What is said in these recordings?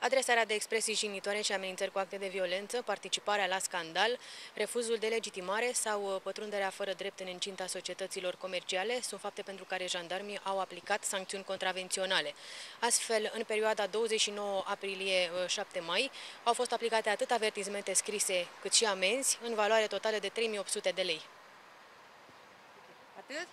Adresarea de expresii jignitoare și amenințări cu acte de violență, participarea la scandal, refuzul de legitimare sau pătrunderea fără drept în incinta societăților comerciale sunt fapte pentru care jandarmii au aplicat sancțiuni contravenționale. Astfel, în perioada 29 aprilie-7 mai, au fost aplicate atât avertizmente scrise cât și amenzi în valoare totală de 3.800 de lei. Atât?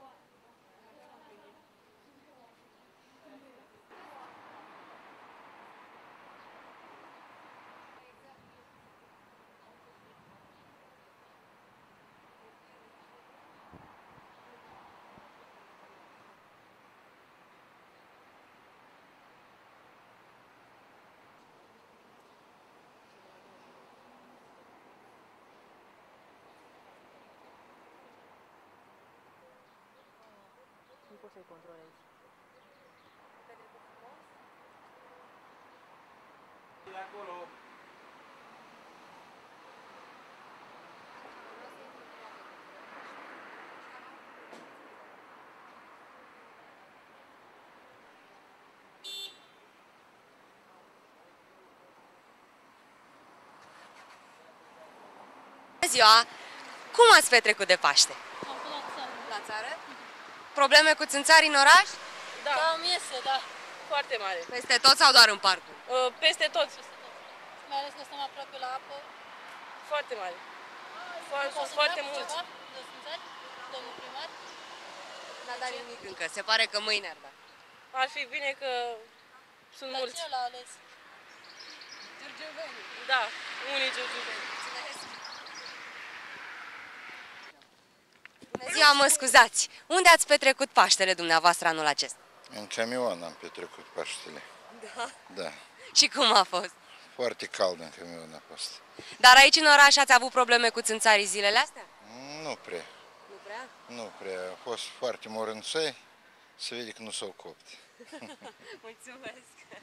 Nu pot să-i controlez. De acolo. Bună ziua! Cum ați petrecut de Paște? Am fost la țară. La țară? Probleme cu țânțarii în oraș? Da. Cam iese, da. Foarte mare. Peste tot sau doar în parcuri? Peste tot. Mai ales că stăm aproape la apă. Foarte mare. Sunt foarte mulți. De țânțari, domnul primar? N-a dat nimic încă. Se pare că mâine ar da. Ar fi bine că sunt Dar mulți. cine l-a ales? Giurgiuveni. Da, unii giurgiuveni. Bună ziua, mă scuzați! Unde ați petrecut Paștele dumneavoastră anul acesta? În camion am petrecut Paștele. Da. Da. Și cum a fost? Foarte cald în camion a fost. Dar aici în oraș ați avut probleme cu țânțarii zilele astea? Nu prea. Nu prea? Nu prea. A fost foarte morâncei. Se vede că nu s-au copt. Mulțumesc!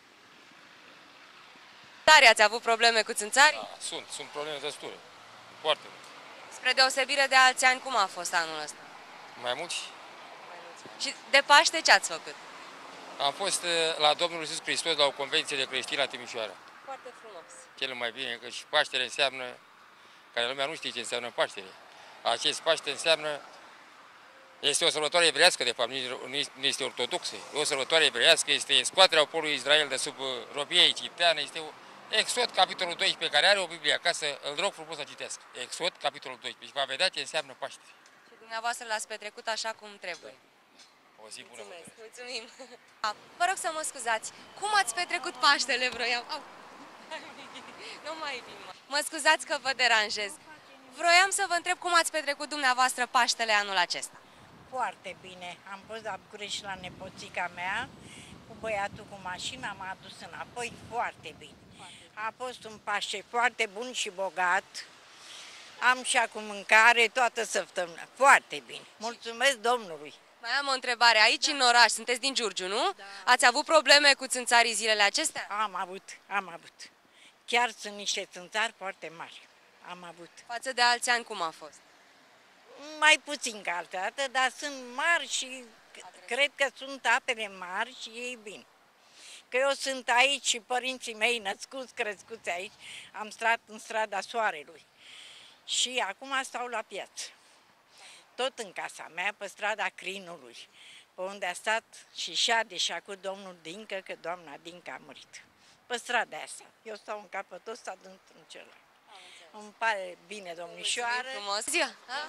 Tare ați avut probleme cu țânțarii? Da, sunt probleme destule. Foarte mult. Spre deosebire de alți ani, cum a fost anul ăsta? Mai mulți? Și de Paște ce ați făcut? Am fost la Domnul Iisus Hristos la o convenție de creștini la Timișoara. Foarte frumos. Cel mai bine, că și Paștele înseamnă, care lumea nu știe ce înseamnă Paștele. Acest Paște înseamnă, este o sărbătoare evreiască, de fapt, nu este ortodoxă. E o sărbătoare evreiască, este scoaterea poporului Israel de sub robie egipteană, este Exod, capitolul 12, care are o Biblie acasă, îl rog frumos să citească. Exod, capitolul 12, și va vedea ce înseamnă Paște. Și dumneavoastră l-ați petrecut așa cum trebuie. O zi bună. Mulțumesc, mulțumim. Vă rog să mă scuzați, cum ați petrecut Paștele, vroiam? Au. Nu mai vin. Mă scuzați că vă deranjez. Vroiam să vă întreb cum ați petrecut dumneavoastră Paștele anul acesta. Foarte bine. Am fost la București la nepoțica mea, cu băiatul cu mașina, m-a adus înapoi, foarte bine. A fost un Paște foarte bun și bogat. Am și acum mâncare toată săptămâna. Foarte bine. Mulțumesc Domnului. Mai am o întrebare. Aici în oraș, sunteți din Giurgiu, nu? Da. Ați avut probleme cu țânțarii zilele acestea? Am avut. Chiar sunt niște țânțari foarte mari. Am avut. Față de alți ani, cum a fost? Mai puțin ca altă dată, dar sunt mari și cred că sunt apele mari și ei bine. Că eu sunt aici și părinții mei născuți, crescuți aici, am stat în strada Soarelui. Și acum stau la piață. Tot în casa mea, pe strada Crinului, pe unde a stat și șade și acum domnul Dincă, că doamna Dincă a murit. Pe strada asta. Eu stau în capătul ăsta, într-un celălalt. Îmi pare bine, domnișoară. Frumos. Ziua! Da?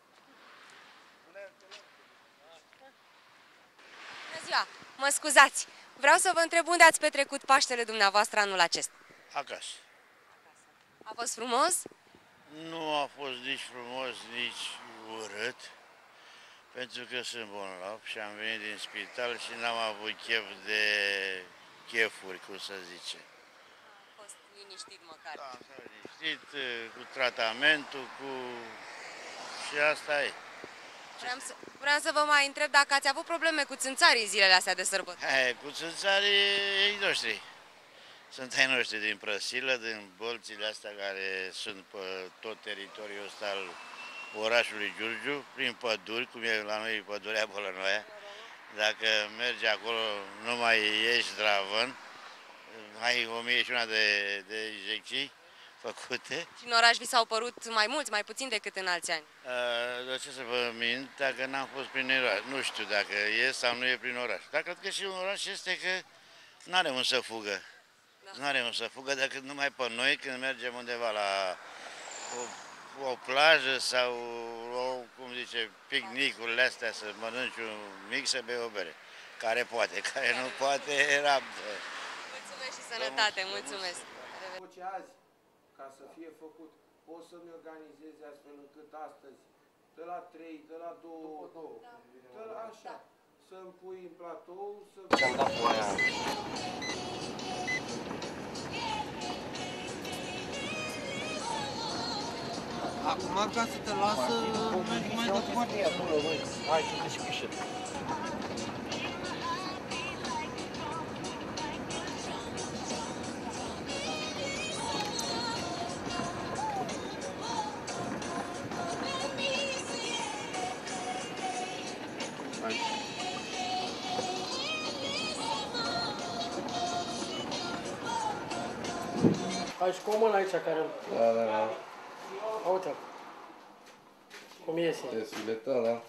Bună ziua! Mă scuzați! Vreau să vă întreb unde ați petrecut Paștele dumneavoastră anul acesta. Acasă. A fost frumos? Nu a fost nici frumos, nici urât, pentru că sunt bolnav și am venit din spital și n-am avut chef de chefuri, cum să zice. A fost liniștit măcar. Da, s-a liniștit cu tratamentul, și asta e. Vreau să vă mai întreb dacă ați avut probleme cu țânțarii zilele astea de sărbători. Cu țânțarii ei noștri. Sunt ai noștri din Prăsilă, din bolțile astea care sunt pe tot teritoriul ăsta al orașului Giurgiu, prin păduri, cum e la noi pădurea Bălănoaia. Dacă mergi acolo, nu mai ieși zdravăn, Ai 1001 de injecții făcute. Și în oraș vi s-au părut mai mulți, mai puțin decât în alți ani? De ce să vă mint dacă n-am fost prin oraș? Nu știu dacă e sau nu e prin oraș. Dar cred că și un oraș este că nu are unde să fugă. Nu are unde să fugă decât numai pe noi când mergem undeva la o plajă sau, cum zice, picnicurile astea, să mănânci un mic, să bei o bere. Care poate, care nu poate, rabdă. Mulțumesc și sănătate, mulțumesc! Azi, ca să fie făcut, pot să-mi organizez astfel încât astăzi, de la 3, de la 2, de la așa, să-mi pui în platou, să... Ce-am dat cu aia. Acum, ca să te lasă, mergi mai departe. Hai, să te pișe. Ai și comun aici care... Da. Uite-l. Cum iese. E silueta, da.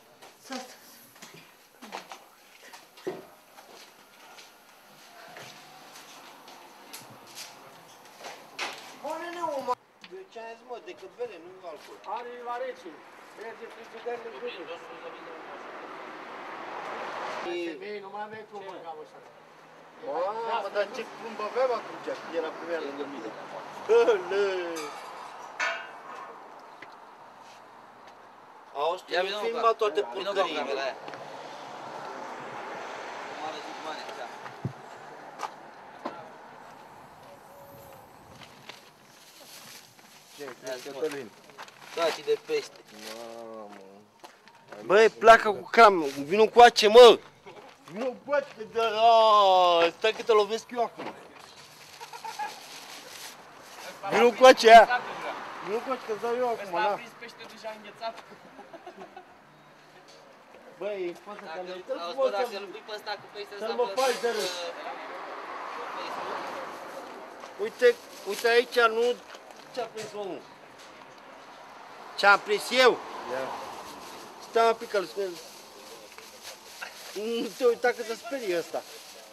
De ce ai zis, mă, decât bere, nu alcool. Are la rece. Merge frigider în gură. Femei, nu mai aveai cum mâncam așa. Mamă, dar ce plumb aveam atunci, când era pe mea lângă mine. Auzi, tu nu filma toate porcăriile. Daci de peste. Băi, pleacă cu cam, vino încoace, mă! Nu poți că de... Stai că te lovesc eu acum. Vino încoace aia! Nu poți că dau eu acum, da? pește deja înghețat. Băi, poate că le-ai Auzi, bă, dacă îl pui pe ăsta cu pește, să-l mă faci de râs. Uite aici, nu ce-a prins omul. Ce-am prins eu? Stai un pic că-l speri. Nu te uita că te sperie ăsta.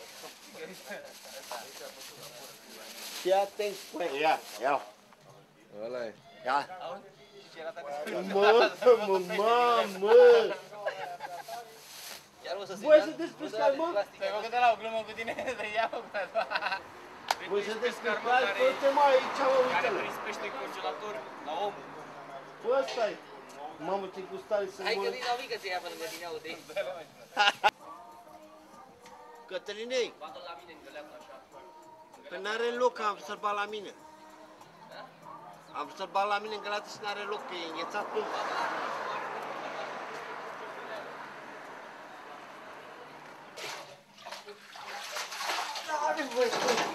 Fii atent cu ea. Ia. Ăla e. Ia. Mamă! Voi sunteți pescari, mă? Te-ai făcut de la o glumă cu tine, să iau cu Voi sunteți pescari? Fă-te mai aici, mă, uite-l. Are prins pește congelator la om. Bă, stai. Mamă, ce gustare să mă... Hai că din la mică să ia până tine, aude. Cătălinei, Bată la mine în găleată așa. că n-are loc, am sărbat la mine. Am sărbat la mine în găleată și n-are loc, că e înghețat tot. N-are voie.